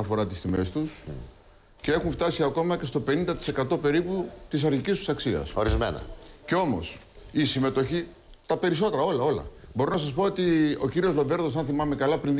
φορά τις τιμές τους και έχουν φτάσει ακόμα και στο 50% περίπου της αρχικής τους αξίας. Ορισμένα. Και όμως η συμμετοχή, τα περισσότερα, όλα. Μπορώ να σας πω ότι ο κύριος Λοβέρδος, αν θυμάμαι καλά, πριν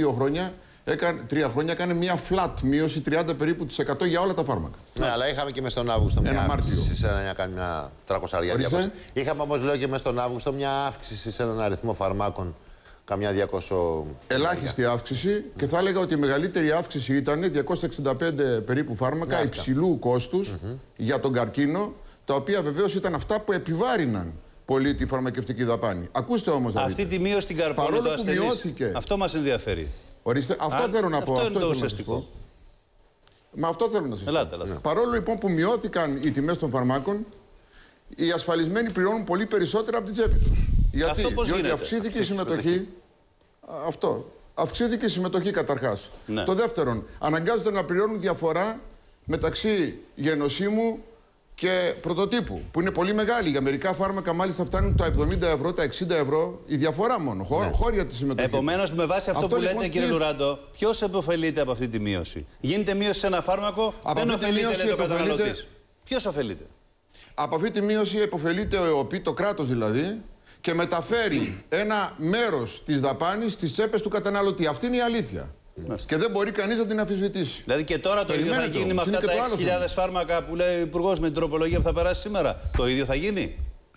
3 χρόνια έκανε μια flat μείωση 30 περίπου της 100 για όλα τα φάρμακα. Ναι, αλλά είχαμε και μες τον Αύγουστο μια αύξηση σε μια 300. Είχαμε όμως, λέω, και μες τον Αύγουστο μια αύξηση σε έναν αριθμό φαρμάκων. Καμιά 200. Ελάχιστη αύξηση και θα έλεγα ότι η μεγαλύτερη αύξηση ήταν 265 περίπου φάρμακα υψηλού κόστους για τον καρκίνο, τα οποία βεβαίως ήταν αυτά που επιβάρυναν πολύ τη φαρμακευτική δαπάνη. Ακούστε όμως. Αυτή τη μείωση στην καρπόνη του ασθενής, αυτό μας ενδιαφέρει. Ορίστε, αυτό θέλω να πω. Αυτό είναι το ουσιαστικό. Μα αυτό θέλω να σας πω. Ελάτε. Παρόλο λοιπόν που μειώθηκαν οι τιμές των φαρμάκων, οι ασφαλισμένοι πληρώνουν πολύ περισσότερα από την τσέπη τους. Γιατί, διότι αυξήθηκε η συμμετοχή. Αυξήθηκε η συμμετοχή καταρχάς. Ναι. Το δεύτερον, αναγκάζονται να πληρώνουν διαφορά μεταξύ γενοσύμου και πρωτοτύπου, που είναι πολύ μεγάλη. Για μερικά φάρμακα μάλιστα φτάνουν τα 70 ευρώ, τα 60 ευρώ, η διαφορά μόνο. Χώρια τη συμμετοχή. Επομένως, με βάση αυτό που λέτε, κύριε Λουράντο, ποιος επωφελείται από αυτή τη μείωση? Γίνεται μείωση σε ένα φάρμακο, δεν ωφελείται, λέει, το καταναλωτής. Ποιος ωφελείται? Από αυτή τη μείωση επωφελείται το κράτος δηλαδή, και μεταφέρει ένα μέρος της δαπάνης στις τσέπες του καταναλωτή. Αυτή είναι η αλήθεια. Και δεν μπορεί κανείς να την αμφισβητήσει. Δηλαδή και τώρα το ίδιο θα γίνει με αυτά τα 6.000 φάρμακα που λέει ο Υπουργός με την τροπολογία που θα περάσει σήμερα? Το ίδιο θα γίνει?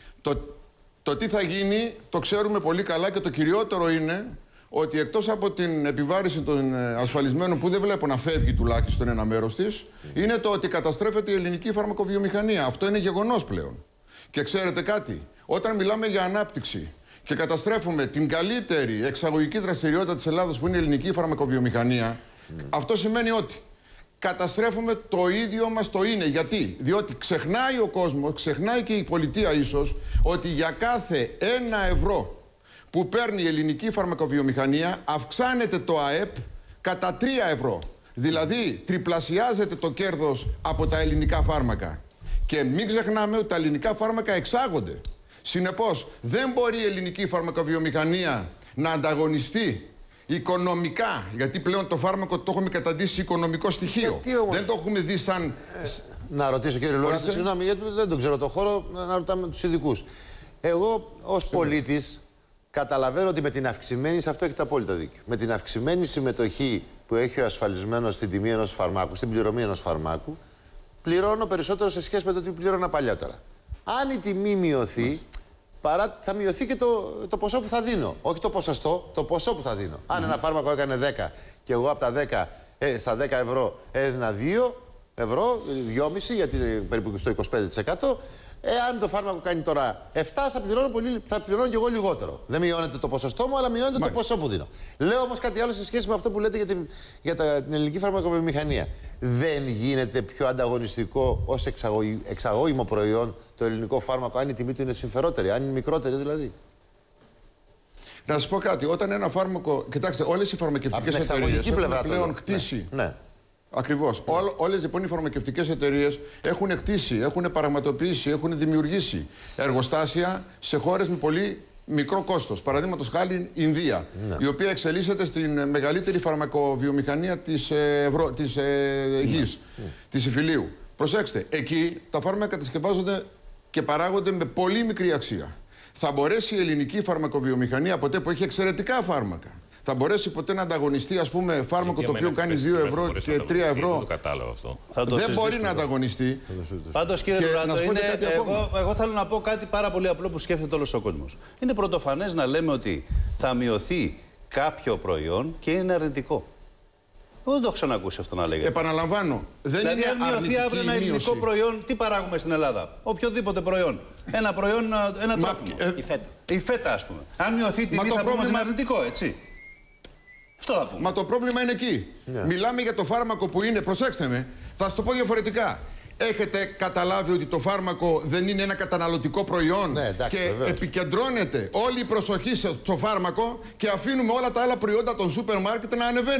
Το τι θα γίνει το ξέρουμε πολύ καλά και το κυριότερο είναι ότι εκτός από την επιβάρηση των ασφαλισμένων, που δεν βλέπω να φεύγει τουλάχιστον ένα μέρος της, είναι το ότι καταστρέφεται η ελληνική φαρμακοβιομηχανία. Αυτό είναι γεγονός πλέον. Και ξέρετε κάτι, όταν μιλάμε για ανάπτυξη και καταστρέφουμε την καλύτερη εξαγωγική δραστηριότητα της Ελλάδος, που είναι η ελληνική φαρμακοβιομηχανία, αυτό σημαίνει ότι καταστρέφουμε το ίδιο μας το είναι. Γιατί? Διότι ξεχνάει ο κόσμος, ξεχνάει και η πολιτεία ίσως, ότι για κάθε 1 ευρώ που παίρνει η ελληνική φαρμακοβιομηχανία αυξάνεται το ΑΕΠ κατά 3 ευρώ. Δηλαδή τριπλασιάζεται το κέρδος από τα ελληνικά φάρμακα. Και μην ξεχνάμε ότι τα ελληνικά φάρμακα εξάγονται. Συνεπώς, δεν μπορεί η ελληνική φαρμακοβιομηχανία να ανταγωνιστεί οικονομικά, γιατί πλέον το φάρμακο το έχουμε καταντήσει οικονομικό στοιχείο. Δεν το έχουμε δει σαν... Να ρωτήσω, κύριε Λουράντο, συγγνώμη, γιατί δεν τον ξέρω το χώρο, να ρωτάμε τους ειδικούς. Εγώ, ως πολίτης, καταλαβαίνω ότι με την αυξημένη, σε αυτό έχετε απόλυτα δίκιο, με την αυξημένη συμμετοχή που έχει ο ασφαλισμένος στην τιμή ενός φαρμάκου, στην πληρωμή ενός φαρμάκου, πληρώνω περισσότερο σε σχέση με το τι πλήρωνα παλιότερα. Αν η τιμή μειωθεί, θα μειωθεί και το ποσό που θα δίνω. Όχι το ποσοστό, το ποσό που θα δίνω. Αν ένα φάρμακο έκανε 10 και εγώ από τα 10, στα 10 ευρώ έδινα 2 ευρώ, 2,5, γιατί περίπου στο 25%, εάν το φάρμακο κάνει τώρα 7, θα πληρώνω και εγώ λιγότερο. Δεν μειώνεται το ποσοστό μου, αλλά μειώνεται το ποσό που δίνω. Λέω όμως κάτι άλλο σε σχέση με αυτό που λέτε για την ελληνική φαρμακοβιομηχανία. Δεν γίνεται πιο ανταγωνιστικό ως εξαγώγημο προϊόν το ελληνικό φάρμακο, αν η τιμή του είναι συμφερότερη, αν είναι μικρότερη δηλαδή? Να σας πω κάτι. Όταν ένα φάρμακο. Κοιτάξτε, όλες οι φαρμακευτικές εταιρείες έχουν πλέον κτίσει. Ναι. Ακριβώς. Όλες λοιπόν οι φαρμακευτικές εταιρείες έχουν κτίσει, έχουν πραγματοποιήσει, έχουν δημιουργήσει εργοστάσια σε χώρες με πολύ μικρό κόστος. Παραδείγματος χάρη Ινδία, η οποία εξελίσσεται στην μεγαλύτερη φαρμακοβιομηχανία της γης, της υφηλίου. Προσέξτε, εκεί τα φάρμακα κατασκευάζονται και παράγονται με πολύ μικρή αξία. Θα μπορέσει η ελληνική φαρμακοβιομηχανία, ποτέ που έχει εξαιρετικά φάρμακα, θα μπορέσει ποτέ να ανταγωνιστεί, ας πούμε, φάρμακο το οποίο κάνει 2 ευρώ και 3 ευρώ? Δεν μπορεί να ανταγωνιστεί. Πάντως, κύριε Λουράντο, εγώ θέλω να πω κάτι πάρα πολύ απλό που σκέφτεται όλος ο κόσμος. Είναι πρωτοφανές να λέμε ότι θα μειωθεί κάποιο προϊόν και είναι αρνητικό. Δεν το έχω ξανακούσει αυτό να λέγεται. Επαναλαμβάνω, δεν δηλαδή, είναι αν μειωθεί αύριο ένα ελληνικό προϊόν, τι παράγουμε στην Ελλάδα? Οποιοδήποτε προϊόν. Ένα προϊόν, ένα τρόφιμο. Η φέτα, ας πούμε. Αν μειωθεί η τιμή, θα πούμε ότι είναι αρνητικό, έτσι. Αυτό θα πούμε. Μα το πρόβλημα είναι εκεί. Μιλάμε για το φάρμακο που είναι, προσέξτε με, θα σας το πω διαφορετικά. Έχετε καταλάβει ότι το φάρμακο δεν είναι ένα καταναλωτικό προϊόν, και επικεντρώνεται όλη η προσοχή στο φάρμακο και αφήνουμε όλα τα άλλα προϊόντα των σούπερ μάρκετ να ανεβαίνουν.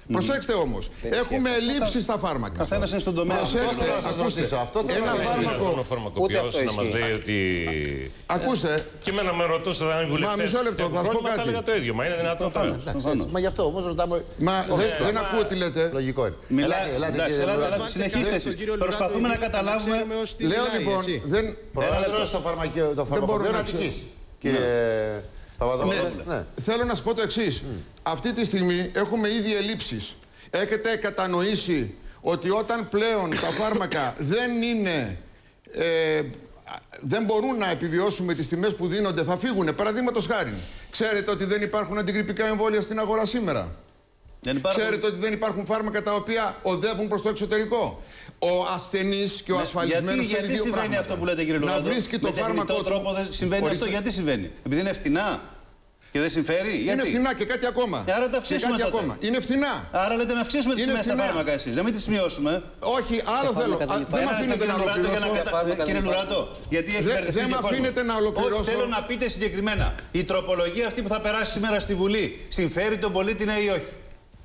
Προσέξτε όμως, έχουμε ελλείψεις στα φάρμακα. Καθένας είναι στον τομέα. Προσέξτε, ακούστε, αυτό θέλω ένα να φάρμακο. Ο φαρμακοποιός να μας λέει ότι... Ακούστε. Και εμένα με ρωτούσατε αν οι βουλευτές... Μα μισό λεπτό, θα σου πω θα κάτι. έλεγα το ίδιο, μα είναι δυνατόν τώρα. Μα γι' αυτό όμως ρωτάμε. Μα δεν ακούω τι λέτε. Λογικό είναι. Ελάτε, συνεχίστε εσείς. Προσπαθούμε να καταλάβουμε. Λέω λοιπόν, δεν... Πρόεδρος το φαρμακοποιό Αττικής. Κύριε Παπαδόπουλε. Θέλω να σου πω το εξής. Αυτή τη στιγμή έχουμε ήδη ελλείψεις. Έχετε κατανοήσει ότι όταν πλέον τα φάρμακα δεν είναι... δεν μπορούν να επιβιώσουν με τις τιμές που δίνονται, θα φύγουν. Παραδείγματος χάρη. Ξέρετε ότι δεν υπάρχουν αντιγρυππικά εμβόλια στην αγορά σήμερα. Ξέρετε ότι δεν υπάρχουν φάρμακα τα οποία οδεύουν προς το εξωτερικό. Ο ασθενής και ο ασφαλισμένος γιατί συμβαίνει πράγματα. Αυτό που λέτε, κύριε Λουράντο? Να βρίσκει το φάρμακο του. Τρόπο δεν συμβαίνει αυτό. Γιατί συμβαίνει? Επειδή είναι φτηνά και δεν συμφέρει? Είναι φτηνά και κάτι ακόμα. Άρα τα αυξήσουμε τότε. Ακόμα. Είναι φτηνά. Άρα λέτε να αυξήσουμε τις τιμές στα φάρμακα εσείς, να μην τις μειώσουμε. Όχι, άλλο θέλω. Δεν με αφήνετε να ολοκληρώσω. Κύριε Λουράντο, γιατί έχει μπερδευτεί. Δεν με αφήνετε να ολοκληρώσω. Θέλω να πείτε συγκεκριμένα, η τροπολογία αυτή που θα περάσει σήμερα στη Βουλή συμφέρει τον πολίτη, ναι ή όχι?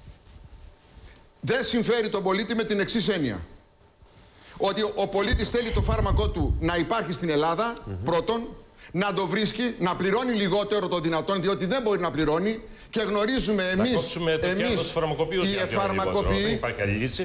Δεν συμφέρει τον πολίτη με την εξής έννοια. Ότι ο πολίτης θέλει το φάρμακό του να υπάρχει στην Ελλάδα, πρώτον, να το βρίσκει, να πληρώνει λιγότερο το δυνατόν, διότι δεν μπορεί να πληρώνει και γνωρίζουμε εμείς, οι εφαρμακοποιοί... Δεν υπάρχει άλλη λύση.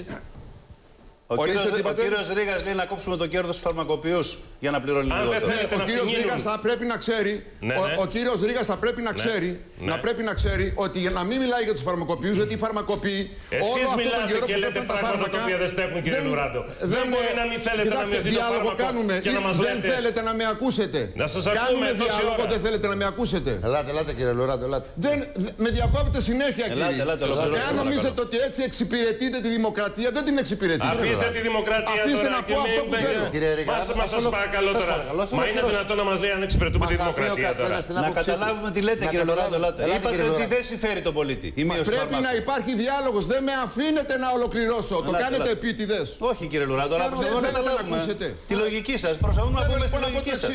Ο κύριος Ρήγας λέει να κόψουμε το κέρδος στους φαρμακοποιούς για να πληρώνει λιγότερο. Ο κύριος Ρήγας θα πρέπει να ξέρει, ο κύριος Ρήγας θα πρέπει να ξέρει, ότι για να μην μιλάει για τους φαρμακοποιούς, γιατί οι φαρμακοποιοί όλο αυτό τον καιρό που πέφτουν τα φάρμακα... δεν στέκουν, κύριε Λουράντο. Δεν μπορεί να μην θέλετε να μειωθεί το φάρμακο και να μας λέτε... Δεν θέλετε να με ακούσετε. Να σας ακούμε Κάνουμε διάλογο, δεν θέλετε να με ακούσετε. Ελάτε κύριε Λουράντο, ελάτε. Με διακόπτετε συνέχεια, κύριε. Εάν νομίζετε ότι έτσι εξυπηρετείτε τη δημοκρατία, δεν την εξυπηρετείτε. Αφήστε τη δημοκρατία Αφήστε τώρα να πω αυτό που θέλω. Κύριε Ρήγα, σας παρακαλώ τώρα. Μα είναι δυνατόν να μας λέει αν εξυπηρετούμε τη δημοκρατία τώρα? Να καταλάβουμε τι λέτε, κύριε Λουράντο. Είπατε ότι δεν συμφέρει τον πολίτη. Πρέπει να υπάρχει διάλογος. Δεν με αφήνετε να ολοκληρώσω. Το κάνετε επίτηδες. Όχι, κύριε Λουράντο, αλλά δεν θέλετε να ακούσετε. Τη λογική σας. Προσπαθούμε να πούμε στη λογική σας.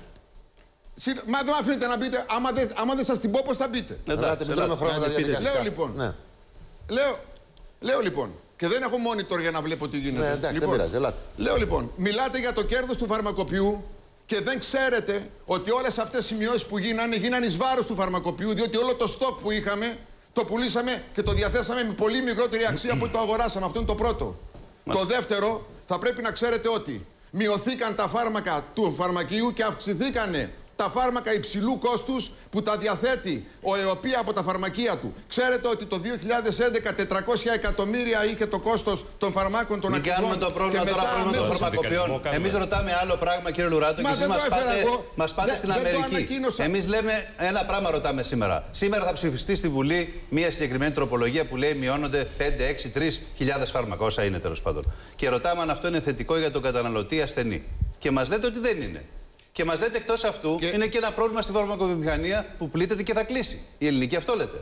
Μα δεν με αφήνετε να πείτε. Άμα δεν σας την πω, πώς θα πείτε. Λέω λοιπόν. Λέω λοιπόν. Και δεν έχω monitor για να βλέπω τι γίνεται. Εντάξει, δεν πειράζει, ελάτε. Λέω λοιπόν, μιλάτε για το κέρδος του φαρμακοποιού και δεν ξέρετε ότι όλες αυτές οι μειώσεις που γίνανε εις βάρος του φαρμακοποιού, διότι όλο το στόκ που είχαμε το πουλήσαμε και το διαθέσαμε με πολύ μικρότερη αξία από ό,τι το αγοράσαμε. Αυτό είναι το πρώτο. Το δεύτερο, θα πρέπει να ξέρετε ότι μειωθήκαν τα φάρμακα του φαρμακείου και αυξηθήκανε τα φάρμακα υψηλού κόστους που τα διαθέτει ο ΕΟΠΗ από τα φαρμακεία του. Ξέρετε ότι το 2011 400 εκατομμύρια είχε το κόστος των φαρμάκων των αρχικών. Μην κάνουμε το πρόβλημα τώρα πρόβλημα των φαρμακοποιών. Εμείς ρωτάμε άλλο πράγμα, κύριε Λουράντο, και εσείς μας πάτε στην Αμερική. Εμείς λέμε ένα πράγμα, ρωτάμε σήμερα. Σήμερα θα ψηφιστεί στη Βουλή μια συγκεκριμένη τροπολογία που λέει μειώνονται 5, 6, 3.000 φάρμακα, όσα είναι τέλος πάντων. Και ρωτάμε αν αυτό είναι θετικό για τον καταναλωτή ασθενή. Και μας λέτε ότι δεν είναι. Και μας λέτε εκτός αυτού είναι και ένα πρόβλημα στη φαρμακοβιομηχανία που πλήττεται και θα κλείσει. Η ελληνική αυτό λέτε.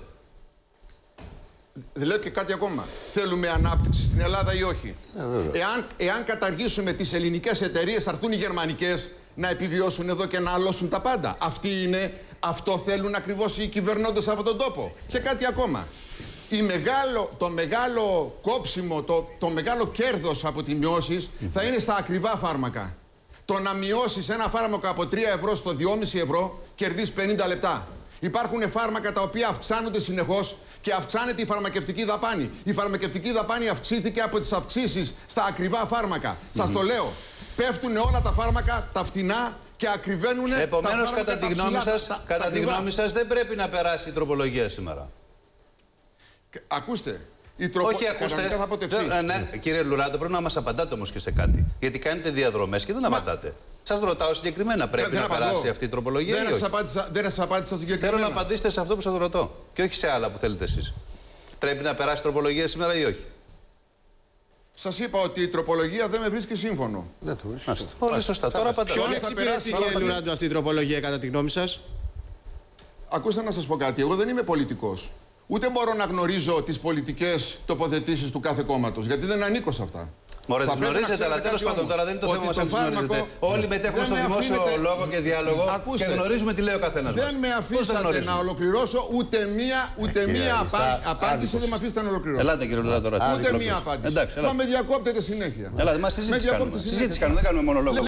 Λέω και κάτι ακόμα. Θέλουμε ανάπτυξη στην Ελλάδα ή όχι? Εάν καταργήσουμε τις ελληνικές εταιρείες, θα έρθουν οι γερμανικές να επιβιώσουν εδώ και να αλώσουν τα πάντα. Αυτό θέλουν ακριβώς οι κυβερνώντες από τον τόπο. Και κάτι ακόμα. Το μεγάλο κόψιμο, το μεγάλο κέρδος από τις μειώσεις θα είναι στα ακριβά φάρμακα. Το να μειώσεις ένα φάρμακο από 3 ευρώ στο 2,5 ευρώ κερδίσεις 50 λεπτά. Υπάρχουν φάρμακα τα οποία αυξάνονται συνεχώς και αυξάνεται η φαρμακευτική δαπάνη. Η φαρμακευτική δαπάνη αυξήθηκε από τις αυξήσεις στα ακριβά φάρμακα. Σας το λέω. Πέφτουν όλα τα φάρμακα, τα φθηνά και ακριβένουν. Επομένως, κατά τη γνώμη σας, δεν πρέπει να περάσει η τροπολογία σήμερα. Ακούστε. Όχι, ακούστε. Θα πω το εξής. Ναι, κύριε Λουράντο, πρέπει να μας απαντάτε όμως και σε κάτι. Γιατί κάνετε διαδρομές και δεν απαντάτε. Σας ρωτάω συγκεκριμένα, πρέπει να περάσει αυτή η τροπολογία? Δεν σας απάντησα συγκεκριμένα. Θέλω να απαντήσετε σε αυτό που σας ρωτώ και όχι σε άλλα που θέλετε εσείς. Πρέπει να περάσει η τροπολογία σήμερα ή όχι? Σας είπα ότι η τροπολογία δεν με βρίσκει σύμφωνο. Δεν το βρίσκω. Πολύ σωστά. Τώρα απαντάτε. Ποιον εξυπηρετεί, κύριε Λουράντο, αυτή η τροπολογία κατά τη γνώμη σας? Ακούστε να σας πω κάτι. Εγώ δεν είμαι πολιτικός. Ούτε μπορώ να γνωρίζω τις πολιτικές τοποθετήσεις του κάθε κόμματος, γιατί δεν ανήκω σε αυτά. Μωρέ, τις γνωρίζετε, αλλά τέλος πάντων τώρα δεν είναι το θέμα μας αν τις γνωρίζετε. Όλοι μετέχουμε στο δημόσιο λόγο και διάλογο και γνωρίζουμε τι λέει ο καθένας μας. Δεν με αφήσατε να ολοκληρώσω ούτε μία απάντηση, δεν με αφήσατε να ολοκληρώσω. Ελάτε κύριε Λουράτο. Ούτε μία απάντηση. Μα με διακόπτετε συνέχεια. Ελάτε, μας συζήτηση κάνουμε. Δεν κάνουμε μόνο λόγο.